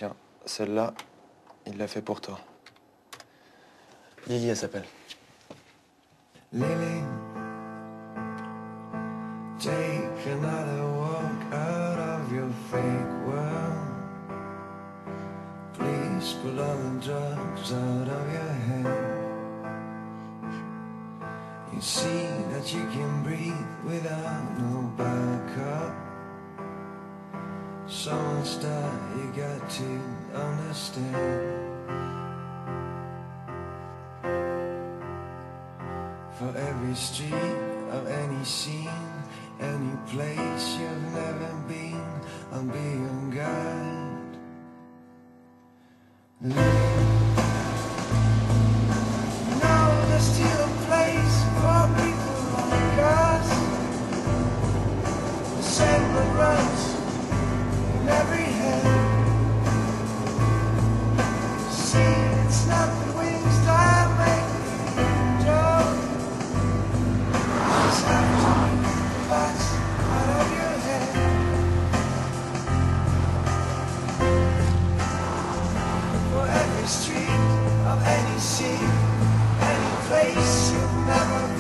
Tiens, celle-là, il l'a fait pour toi. Lily, elle s'appelle. Lily, take another walk out of your fake world. Please put all the drugs out of your head. You see that you can breathe without no backup. So much that you got to understand. For every street of any scene, any place you've never been, I'll be your guide. No, there's still a place for people like us. The same that runs in every head. See, it's not the wings that make me jump. Just have to make the thoughts out of your head. For every street of any scene, any place you've never